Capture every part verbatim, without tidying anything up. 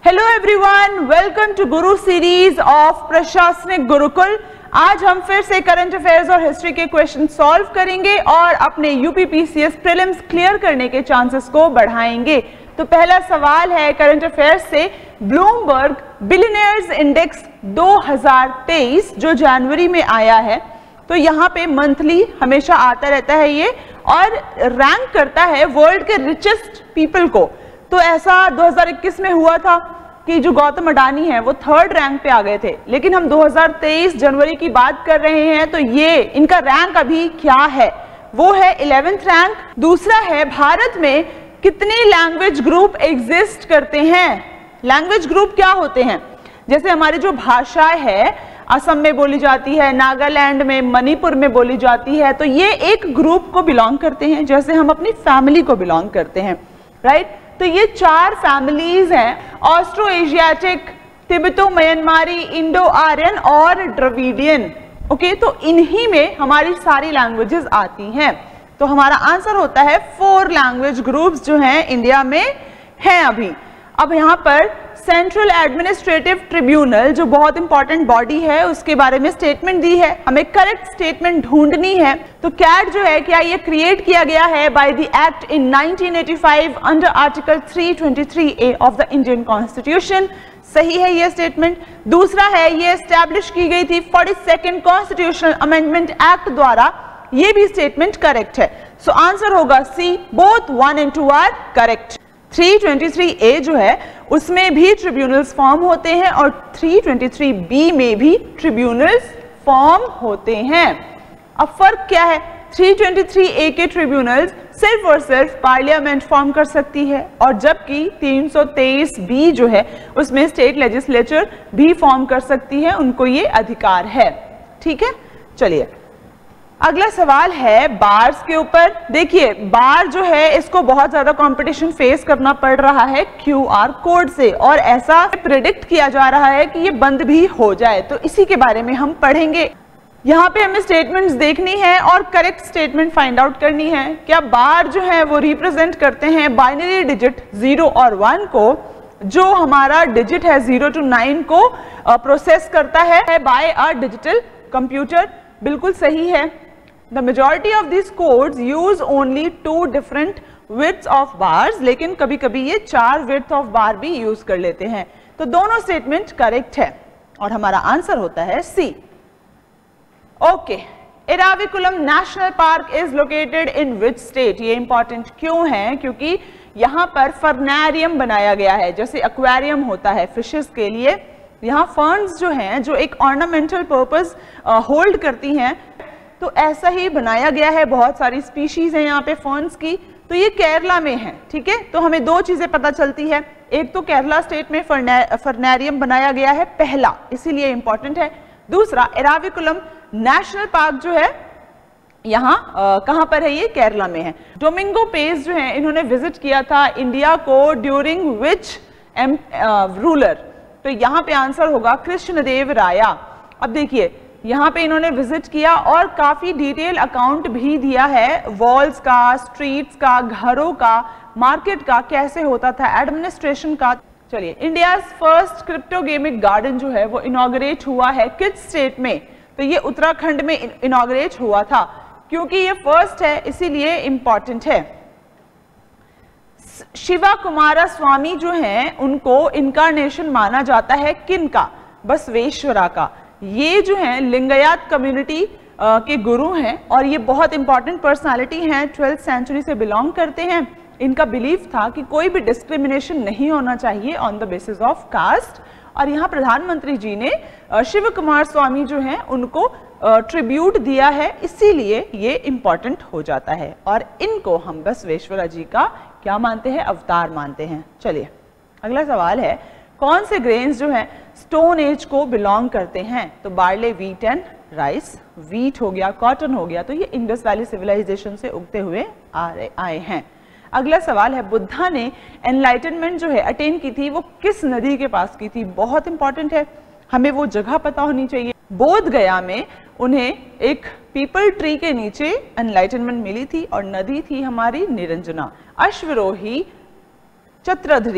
Hello everyone, welcome to Guru series of Prashasanik Gurukul. आज हम फिर से करंट अफेयर्स और हिस्ट्री के क्वेश्चन सॉल्व करेंगे और अपने यूपीपीसीएस प्रीलिम्स क्लियर करने के चांसेस को बढ़ाएंगे। तो पहला सवाल है करंट अफेयर्स से, ब्लूमबर्ग बिलियनियर्स इंडेक्स दो हज़ार तेईस जो जनवरी में आया है, तो यहाँ पे मंथली हमेशा आता रहता है ये और रैंक करता है वर्ल्ड के रिचेस्ट पीपल को। तो ऐसा दो हज़ार इक्कीस में हुआ था कि जो गौतम अडानी है वो थर्ड रैंक पे आ गए थे, लेकिन हम दो हज़ार तेईस जनवरी की बात कर रहे हैं, तो ये इनका रैंक अभी क्या है, वो है इलेवेंथ रैंक। दूसरा है, भारत में कितने लैंग्वेज ग्रुप एग्जिस्ट करते हैं। लैंग्वेज ग्रुप क्या होते हैं, जैसे हमारी जो भाषा है असम में बोली जाती है, नागालैंड में, मणिपुर में बोली जाती है, तो ये एक ग्रुप को बिलोंग करते हैं, जैसे हम अपनी फैमिली को बिलोंग करते हैं, राइट। तो ये चार फैमिलीज हैं, Austro Asiatic, Tibeto Myanmari, Indo Aryan और द्रविडियन। ओके, तो इन्हीं में हमारी सारी लैंग्वेजेस आती हैं। तो हमारा आंसर होता है फोर लैंग्वेज ग्रुप्स जो हैं इंडिया में हैं अभी। अब यहाँ पर सेंट्रल एडमिनिस्ट्रेटिव ट्रिब्यूनल जो बहुत इंपॉर्टेंट बॉडी है उसके बारे में स्टेटमेंट दी है, हमें करेक्ट स्टेटमेंट ढूंढनी है। तो कैट जो है, क्या ये क्रिएट किया गया है by the act in nineteen eighty five under article three twenty three A of the Indian constitution. सही है ये स्टेटमेंट। दूसरा है, ये एस्टैब्लिश की गई थी forty second constitutional amendment act द्वारा, ये भी स्टेटमेंट करेक्ट है। सो so, आंसर होगा C, both one and two are correct. Three twenty three A जो है उसमें भी ट्रिब्यूनल्स फॉर्म होते हैं और थ्री ट्वेंटी थ्री बी में भी ट्रिब्यूनल्स फॉर्म होते हैं। अब फर्क क्या है, थ्री ट्वेंटी थ्री ए के ट्रिब्यूनल्स सिर्फ और सिर्फ पार्लियामेंट फॉर्म कर सकती है और जबकि तीन सौ तेईस बी जो है उसमें स्टेट लेजिस्लेचर भी फॉर्म कर सकती है, उनको ये अधिकार है। ठीक है, चलिए अगला सवाल है बार्स के ऊपर। देखिए बार जो है इसको बहुत ज्यादा कंपटीशन फेस करना पड़ रहा है क्यूआर कोड से और ऐसा प्रेडिक्ट किया जा रहा है कि ये बंद भी हो जाए, तो इसी के बारे में हम पढ़ेंगे। यहाँ पे हमें स्टेटमेंट्स देखनी है और करेक्ट स्टेटमेंट फाइंड आउट करनी है। क्या बार जो है वो रिप्रेजेंट करते हैं बाइनरी डिजिट जीरो और वन को, जो हमारा डिजिट है जीरो टू नाइन को प्रोसेस करता है बाय अ डिजिटल कंप्यूटर। बिल्कुल सही है। The majority of these codes use only two different widths of bars, लेकिन कभी कभी ये चार width of bar भी यूज कर लेते हैं। तो दोनों स्टेटमेंट करेक्ट है और हमारा आंसर होता है C. Okay, Eravikulam national park is located in which state. ये इंपॉर्टेंट क्यों है, क्योंकि यहाँ पर फर्नेरियम बनाया गया है, जैसे एक्वेरियम होता है फिशेस के लिए, यहाँ फर्न्स जो हैं जो एक ऑर्नामेंटल पर्पस होल्ड करती हैं, तो ऐसा ही बनाया गया है। बहुत सारी स्पीशीज हैं यहाँ पे फर्न्स की, तो ये केरला में है। ठीक है, तो हमें दो चीजें पता चलती है, एक तो केरला स्टेट में फर्नेरियम बनाया गया है, पहला, इसीलिए इंपॉर्टेंट है। दूसरा, एराविकुलम नेशनल पार्क जो है यहाँ कहाँ पर है, ये केरला में है। डोमिंगो पेस जो है इन्होंने विजिट किया था इंडिया को ड्यूरिंग विच रूलर, तो यहाँ पे आंसर होगा कृष्णदेव राया। अब देखिए यहाँ पे इन्होंने विजिट किया और काफी डिटेल अकाउंट भी दिया है वॉल्स का, स्ट्रीट्स का, घरों का, मार्केट का, कैसे होता था, एडमिनिस्ट्रेशन का। चलिए, इंडियाज फर्स्ट क्रिप्टोगेमिक गार्डन जो है वो इनॉग्रेट हुआ है किस स्टेट में, तो ये उत्तराखंड में इनॉग्रेट हुआ था। क्योंकि ये फर्स्ट है इसीलिए इंपॉर्टेंट है। शिवा कुमारा स्वामी जो हैं उनको इनकारनेशन माना जाता है किन का, बसवेश्वरा का। ये जो है लिंगायत कम्युनिटी के गुरु हैं और ये बहुत इंपॉर्टेंट पर्सनालिटी हैं, ट्वेल्थ सेंचुरी से बिलोंग करते हैं। इनका बिलीफ था कि कोई भी डिस्क्रिमिनेशन नहीं होना चाहिए on the basis of caste, और यहाँ प्रधानमंत्री जी ने शिव कुमार स्वामी जो हैं उनको ट्रिब्यूट दिया है, इसीलिए ये इंपॉर्टेंट हो जाता है और इनको हम बसवेश्वरा जी का क्या मानते हैं, अवतार मानते हैं। चलिए अगला सवाल है, कौन से ग्रेन्स जो हैं स्टोन एज को बिलोंग करते हैं, तो barley, wheat and rice. Wheat हो गया, कॉटन हो गया, तो ये इंडस वैली सिविलाइजेशन से उगते हुए आ रहे आए हैं। अगला सवाल है, बुद्धा ने एनलाइटनमेंट जो है अटेन की थी वो किस नदी के पास की थी, बहुत इंपॉर्टेंट है, हमें वो जगह पता होनी चाहिए। बोध गया में उन्हें एक पीपल ट्री के नीचे एनलाइटनमेंट मिली थी और नदी थी हमारी निरंजना। अश्वरोही, चत्रधरी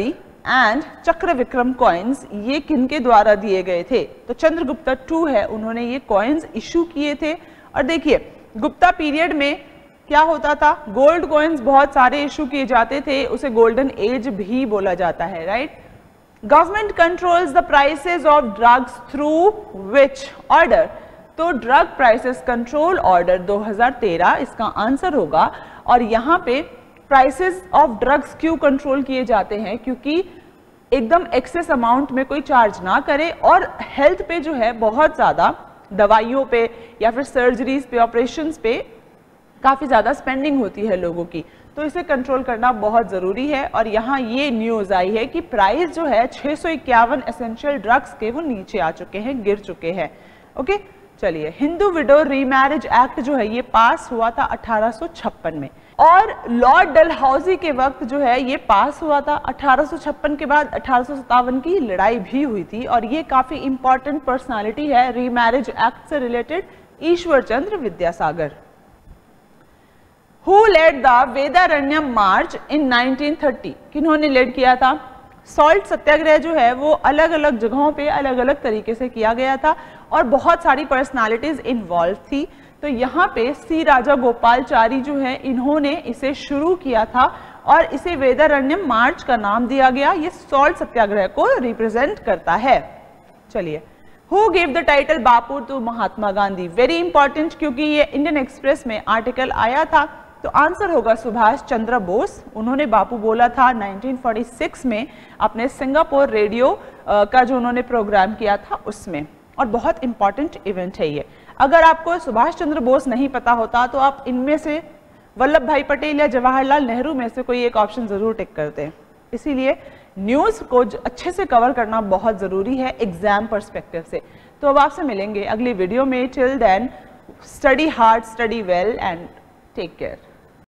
एंड चक्र विक्रम कॉइन्स ये किनके द्वारा दिए गए थे? तो चंद्रगुप्ता टू है, उन्होंने ये कॉइन्स इशू किए थे। और देखिए गुप्ता पीरियड में क्या होता था, गोल्ड कॉइन्स बहुत सारे इशू किए जाते थे, उसे गोल्डन एज भी बोला जाता है, right. Government controls the prices of drugs through which order? तो ड्रग प्राइसेस कंट्रोल ऑर्डर दो हज़ार तेरह इसका आंसर होगा। और यहाँ पे प्राइसेस ऑफ ड्रग्स क्यों कंट्रोल किए जाते हैं? क्योंकि एकदम एक्सेस अमाउंट में कोई चार्ज ना करे और हेल्थ पे जो है बहुत ज़्यादा दवाइयों पे या फिर सर्जरीज पे, ऑपरेशंस पे काफ़ी ज़्यादा स्पेंडिंग होती है लोगों की, तो इसे कंट्रोल करना बहुत ज़रूरी है। और यहाँ ये न्यूज़ आई है कि प्राइस जो है छः सौ इक्यावन एसेंशियल ड्रग्स के वो नीचे आ चुके हैं, गिर चुके हैं। ओके चलिए, हिंदू विडो रीमैरिज एक्ट जो है ये पास हुआ था अठारह सौ छप्पन में, और लॉर्ड डलहौजी के वक्त जो है ये पास हुआ था। अठारह सौ छप्पन के बाद अठारह सौ सत्तावन की लड़ाई भी हुई थी, और ये काफ़ी इंपॉर्टेंट पर्सनालिटी है रीमैरिज एक्ट से related, Ishwar Chandra Vidyasagar. Who led the Vedaranyam march in nineteen thirty? किन्होंने लेड किया था? सॉल्ट सत्याग्रह जो है वो अलग अलग जगहों पे अलग अलग तरीके से किया गया था और बहुत सारी पर्सनालिटीज इन्वॉल्व थी। तो यहाँ पे सी राजा गोपालचारी जो है इन्होंने इसे शुरू किया था और इसे वेदारण्यम मार्च का नाम दिया गया। ये सॉल्ट सत्याग्रह को रिप्रेजेंट करता है। चलिए, Who gave the title Bapu to Mahatma Gandhi? Very important, क्योंकि ये इंडियन एक्सप्रेस में आर्टिकल आया था। तो आंसर होगा सुभाष चंद्र बोस। उन्होंने बापू बोला था नाइनटीन फोर्टी सिक्स में अपने सिंगापुर रेडियो का जो उन्होंने प्रोग्राम किया था उसमें, और बहुत इंपॉर्टेंट इवेंट है ये। अगर आपको सुभाष चंद्र बोस नहीं पता होता तो आप इनमें से वल्लभ भाई पटेल या जवाहरलाल नेहरू में से कोई एक ऑप्शन जरूर टिक करते हैं। इसीलिए न्यूज़ को अच्छे से कवर करना बहुत ज़रूरी है एग्जाम पर्सपेक्टिव से। तो अब आपसे मिलेंगे अगली वीडियो में। Till then study hard, study well and take care.